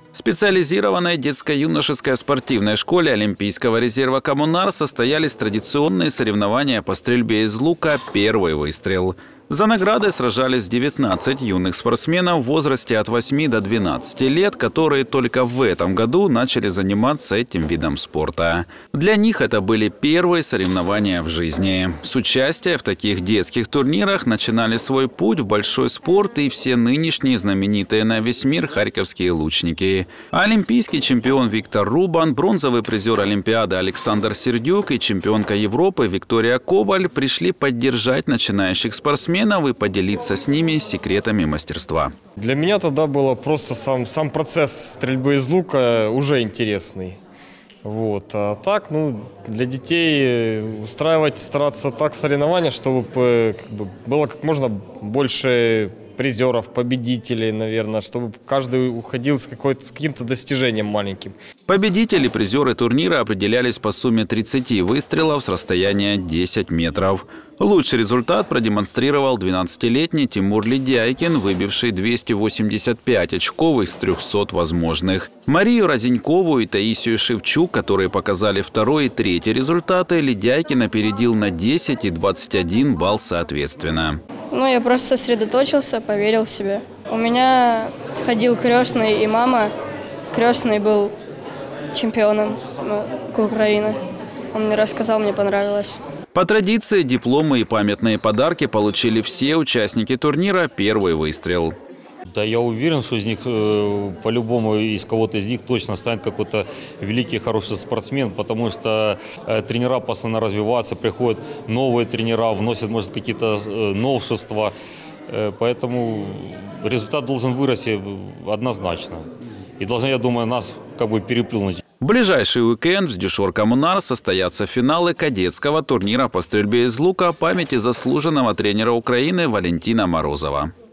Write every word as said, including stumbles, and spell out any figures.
В специализированной детско-юношеской спортивной школе Олимпийского резерва «Коммунар» состоялись традиционные соревнования по стрельбе из лука «Первый выстрел». За награды сражались девятнадцать юных спортсменов в возрасте от восьми до двенадцати лет, которые только в этом году начали заниматься этим видом спорта. Для них это были первые соревнования в жизни. С участия в таких детских турнирах начинали свой путь в большой спорт и все нынешние знаменитые на весь мир харьковские лучники. Олимпийский чемпион Виктор Рубан, бронзовый призер Олимпиады Александр Сердюк и чемпионка Европы Виктория Коваль пришли поддержать начинающих спортсменов и поделиться с ними секретами мастерства. Для меня тогда было просто сам, сам процесс стрельбы из лука уже интересный. Вот. А так, ну, для детей устраивать, стараться так соревнования, чтобы как бы, было как можно больше призеров, победителей, наверное, чтобы каждый уходил с, с каким-то достижением маленьким. Победители, призеры турнира определялись по сумме тридцати выстрелов с расстояния десять метров. Лучший результат продемонстрировал двенадцатилетний Тимур Ледяйкин, выбивший двести восемьдесят пять очков из трёхсот возможных. Марию Разенькову и Таисию Шевчук, которые показали второй и третий результаты, Ледяйкин опередил на десять и двадцать один балл соответственно. Ну, я просто сосредоточился, поверил в себя. У меня ходил крестный и мама. Крестный был чемпионом Украины. Он мне рассказал, мне понравилось. По традиции дипломы и памятные подарки получили все участники турнира «Первый выстрел». Да, я уверен, что из них, по-любому, из кого-то из них точно станет какой-то великий, хороший спортсмен, потому что тренера постоянно развиваются, приходят новые тренера, вносят, может, какие-то новшества. Поэтому результат должен вырасти однозначно. И должны, я думаю, нас как бы переплюнуть. В ближайший уикенд в Дюшор Коммунар состоятся финалы кадетского турнира по стрельбе из лука памяти заслуженного тренера Украины Валентина Морозова.